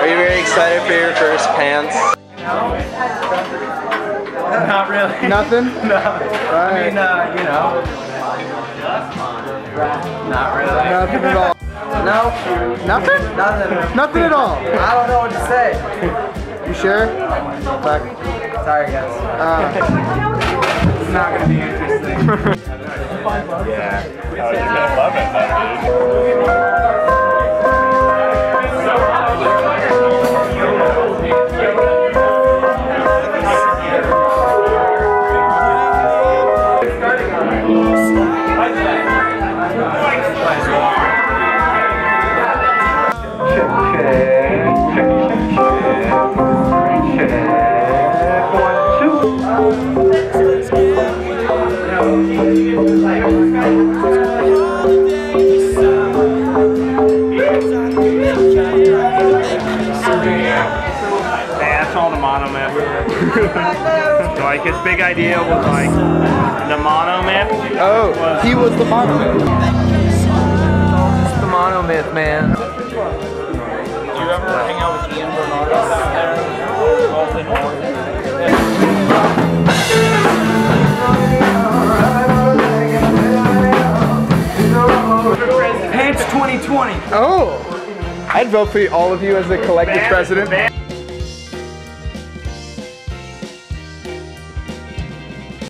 Are you very excited for your first pants? Not really. Nothing? No. Right. I mean, you know. Not really. Nothing at all. No. Nothing? Nothing. Nothing at all. I don't know what to say. You sure? Fuck. Sorry, guys. It's not gonna be interesting. Yeah. Oh, you're gonna love it, though, that's all the mono man. Like his big idea was like the mono man. Oh, he was the mono man. It's the mono myth, man. Did you ever hang out with Ian Bernardo there? Pants 2020. Oh, I'd vote for all of you as the collected president.